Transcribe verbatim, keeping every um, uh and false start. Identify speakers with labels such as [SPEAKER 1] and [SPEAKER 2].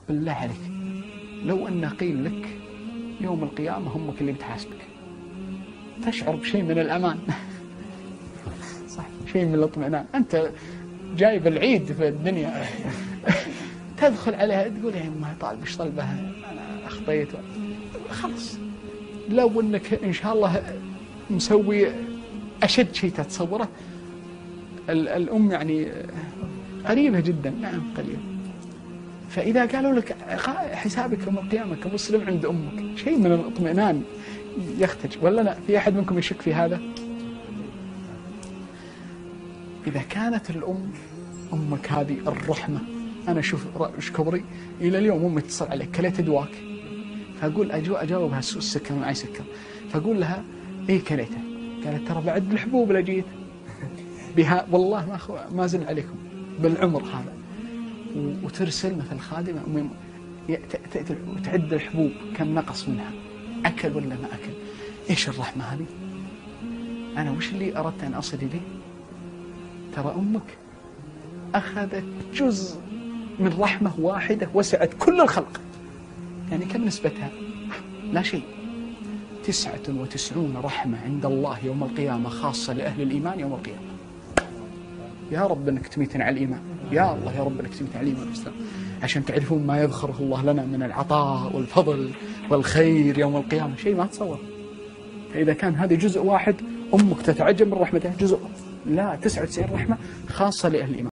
[SPEAKER 1] بالله عليك لو أن قيل لك يوم القيامة أمك اللي بتحاسبك تشعر بشيء من الأمان صح، شيء من الاطمئنان. أنت جايب العيد في الدنيا تدخل عليها تقول يا أمها طالب إيش طلبها أنا أخطيت خلاص. لو أنك إن شاء الله مسوي أشد شيء تتصوره الأم يعني قريبة جدا، نعم قريبة. فإذا قالوا لك حسابك يوم القيامة كمسلم عند أمك شيء من الاطمئنان يختج، ولا لا؟ في أحد منكم يشك في هذا؟ إذا كانت الأم أمك هذه الرحمة، أنا شوف إيش كبري إلى اليوم أمي تتصل عليك كليت أدواك، فأقول أجو أجاوبها السكر معي سكر، فأقول لها إيه كليته؟ قالت ترى بعد الحبوب لجيت بها والله ما خو... ما زل عليكم بالعمر هذا. وترسل مثل خادمة أمي تعد الحبوب كم نقص منها، أكل ولا ما أكل. إيش الرحمة هذه؟ أنا وش اللي أردت أن أصل إليه؟ ترى أمك أخذت جزء من رحمة واحدة وسعت كل الخلق، يعني كم نسبتها؟ لا شيء. تسعة وتسعون رحمة عند الله يوم القيامة خاصة لأهل الإيمان يوم القيامة. يا رب أنك تميتنا على الإيمان، يا الله يا رب أنك تميتنا على الإيمان والإسلام، عشان تعرفون ما يذخره الله لنا من العطاء والفضل والخير يوم القيامة، شيء ما تصور. فإذا كان هذا جزء واحد أمك تتعجب من رحمته، جزء لا تسعة وتسعين رحمة خاصة لأهل الإيمان.